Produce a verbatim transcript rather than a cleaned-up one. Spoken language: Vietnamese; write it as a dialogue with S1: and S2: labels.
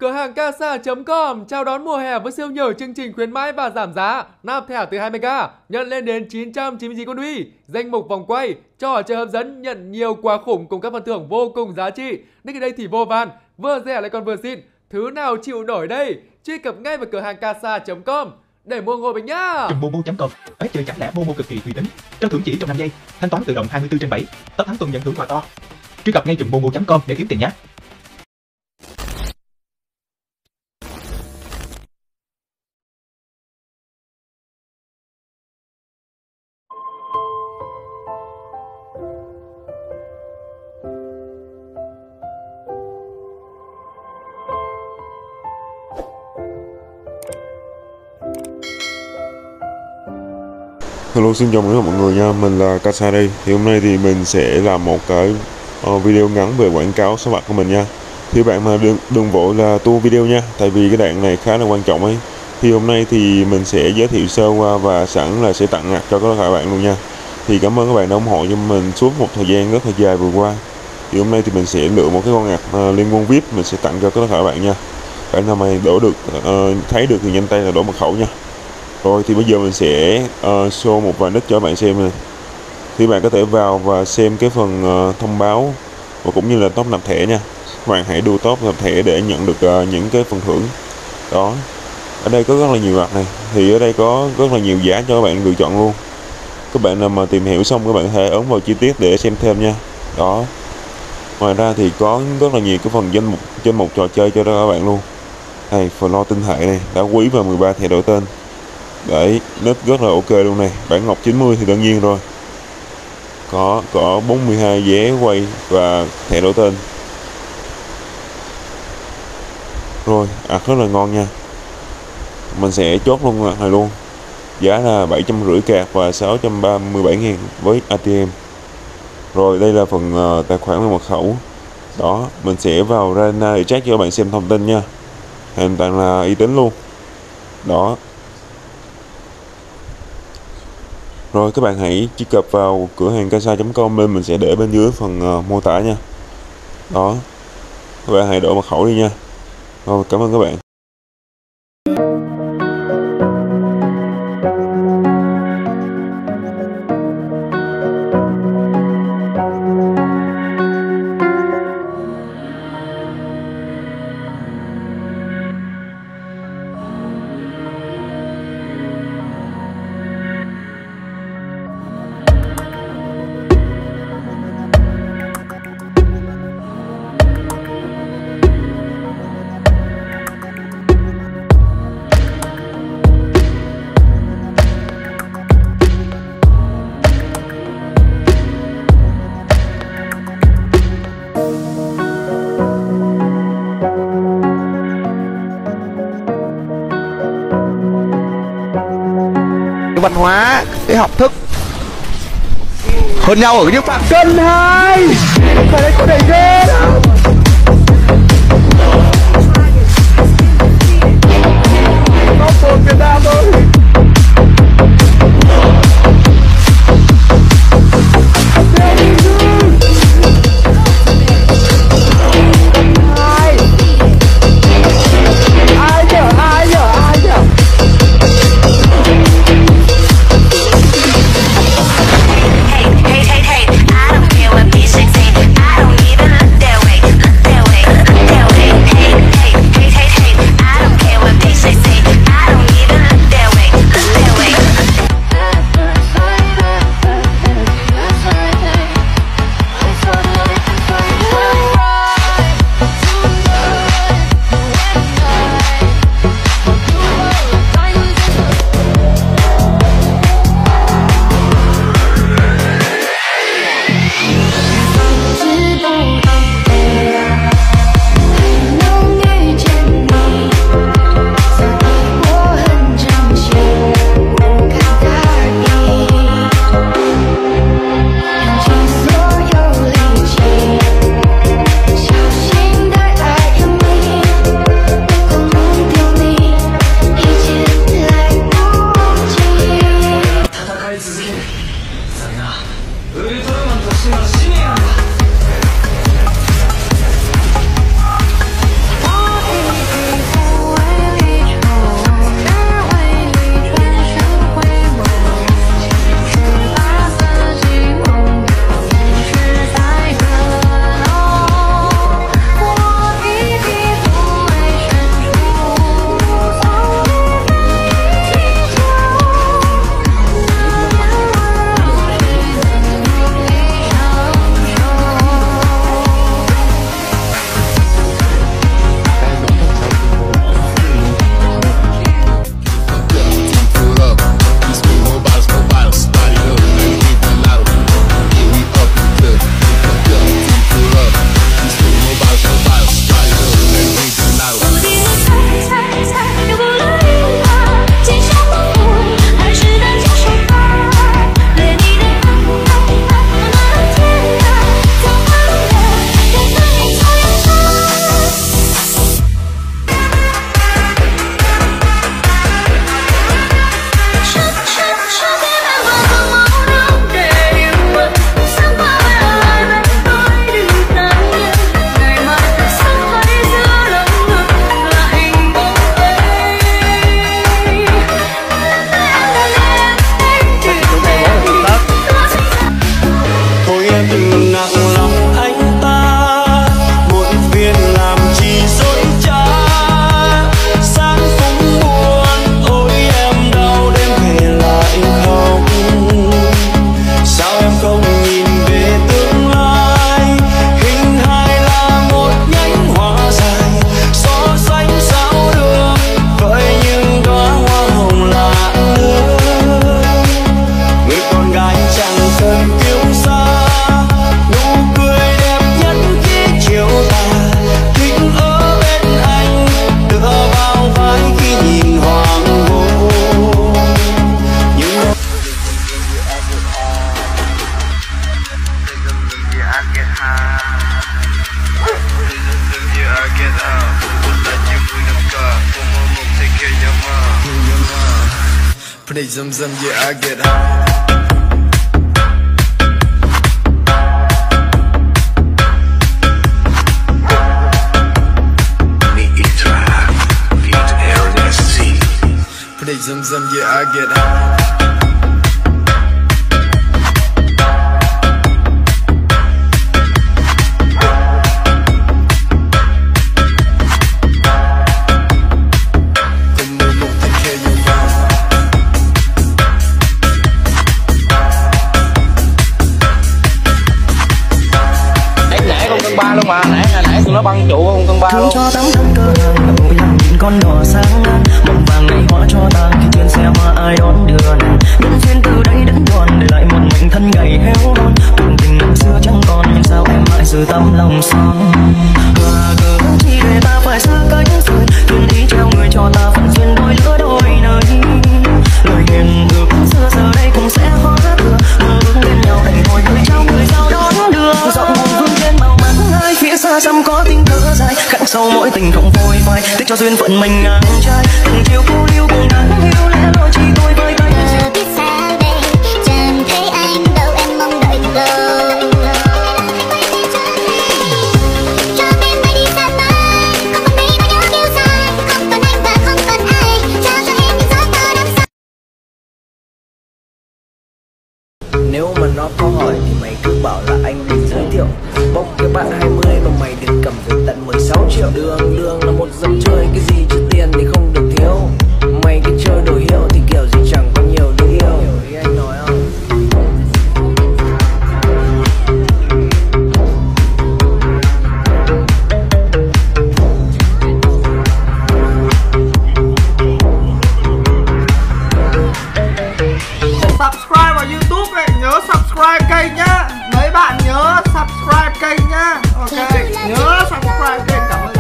S1: Cửa hàng casa chấm com chào đón mùa hè với siêu nhiều chương trình khuyến mãi và giảm giá. Nạp thẻ từ hai mươi k nhận lên đến chín trăm chín mươi chín con uy. Danh mục vòng quay, trò chơi hấp dẫn, nhận nhiều quà khủng cùng các phần thưởng vô cùng giá trị. Nick ở đây thì vô van, vừa rẻ lại còn vừa xịn. Thứ nào chịu nổi đây? Truy cập ngay vào cửa hàng casa chấm com để mua ngôi bình nhá.
S2: Dùng momo chấm com, vé chơi chẳng lẽ momo cực kỳ uy tín, trao thưởng chỉ trong năm giây, thanh toán tự động hai mươi tư trên bảy, tất thắng tuần nhận thưởng quà to. Truy cập ngay dùng momo chấm com để kiếm tiền nhé.
S3: Hello, xin chào mọi người nha, mình là Casa đây. Thì hôm nay thì mình sẽ làm một cái uh, video ngắn về quảng cáo số mặt của mình nha. Thì bạn mà đừng, đừng vội là tua video nha, tại vì cái đoạn này khá là quan trọng ấy. Thì hôm nay thì mình sẽ giới thiệu sơ qua và sẵn là sẽ tặng ngặt cho các bạn luôn nha. Thì cảm ơn các bạn đã ủng hộ cho mình suốt một thời gian rất là dài vừa qua. Thì hôm nay thì mình sẽ lựa một cái con ngặt uh, liên quân vi ai pi mình sẽ tặng cho các bạn nha. Bạn nào mày đổ được uh, thấy được thì nhanh tay là đổ mật khẩu nha. Rồi thì bây giờ mình sẽ uh, show một vài nick cho các bạn xem này. Thì bạn có thể vào và xem cái phần uh, thông báo và cũng như là top nạp thẻ nha. Các bạn hãy đu top nạp thẻ để nhận được uh, những cái phần thưởng. Đó. Ở đây có rất là nhiều mặt này. Thì ở đây có rất là nhiều giá cho các bạn lựa chọn luôn. Các bạn nào mà tìm hiểu xong các bạn có thể ấn vào chi tiết để xem thêm nha. Đó. Ngoài ra thì có rất là nhiều cái phần danh mục danh mục trò chơi cho các bạn luôn. Đây, floor tinh hệ này, đá quý và mười ba thẻ đổi tên. Đấy, nick rất là ok luôn này. Bản ngọc chín mươi thì đương nhiên rồi. Có có bốn mươi hai vé quay và thẻ đổi tên. Rồi, ạc rất là ngon nha. Mình sẽ chốt luôn ạc này luôn. Giá là bảy trăm rưỡi cạc và sáu trăm ba mươi bảy ngàn với a tê em. Rồi, đây là phần uh, tài khoản và mật khẩu. Đó, mình sẽ vào Rana để check cho các bạn xem thông tin nha. Hoàn toàn là uy tín luôn. Đó. Rồi các bạn hãy truy cập vào cửa hàng casa chấm com, bên mình sẽ để bên dưới phần uh, mô tả nha. Đó. Các bạn hãy đổi mật khẩu đi nha. Rồi cảm ơn các bạn.
S4: Văn hóa, cái học thức hơn nhau ở cái những bạn cân hai, không phải đấy có đầy ghê đâu. Nó một Việt Nam thôi.
S5: I don't Pretty zum zum, yeah, I get high. Pretty zum zum, yeah, I get high.
S6: Ba luôn mà nãy nãy tôi nó băng trụ không cân ba luôn.
S7: Cho tấm thân cơ hàng mỗi lần nhìn con đỏ sáng mộng vàng ngày hóa cho ta khi trên xe hoa ai đón đưa nàng đến trên từ đây đến còn để lại một mình thân gầy héo hon tưởng tình năm xưa chẳng còn nhưng sao em mãi giữ tấm lòng son và cớ chi để ta phải xa cách rồi thiên ý treo người cho ta phần duyên đôi lứa đôi nơi lời hiền ước xưa giờ đây cũng sẽ hóa thừa mơ ước bên nhau đành hồi người trao người sao đón đưa giọng hồn vương trên màu mắt hai phía xa xăm có tiếng thở dài khắc sâu mỗi tình không phôi phai tiếc cho duyên phận mình ngang trai từng chiều cô liêu cùng nắng hiu lẽ loi chỉ tôi với tay
S8: giờ biết sao đây chẳng thấy anh đâu em mong đợi từ lâu cho em bay đi xa mãi không còn đây mà nhớ kêu dài không còn anh và không còn ai trao cho em những giấc mơ đắm say.
S7: nếu mà nó có hỏi thì mày cứ bảo là anh định giới thiệu bốc cái bạn hai mươi mà mày được cầm về tận mười sáu triệu đường đường là một dòng chơi cái gì chứ tiền thì không được thiếu mày cứ chơi đồ hiệu thì kiểu gì chẳng có nhiều đứa yêu hiểu ý anh nói không.
S9: Subscribe vào YouTube này, nhớ subscribe kênh nhá. Mấy bạn nhớ subscribe kênh nhá. Ok, nhớ subscribe kênh. Cảm ơn.